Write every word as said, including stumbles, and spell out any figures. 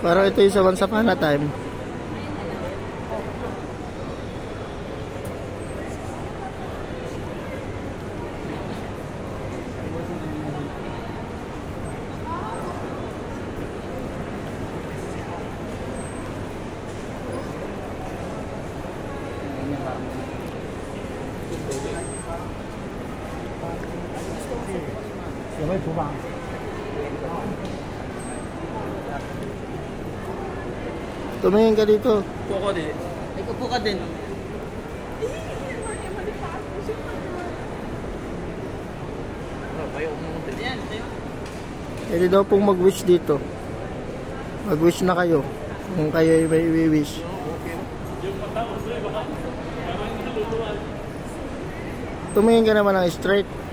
Pero ito yung sa Once Upon a Time. Tumingin ka dito. Upo ka din. Ay, upo ka din. Pwede daw pong mag-wish dito. Mag-wish na kayo. Kung kayo may i-wish. Tumingin ka naman ng straight.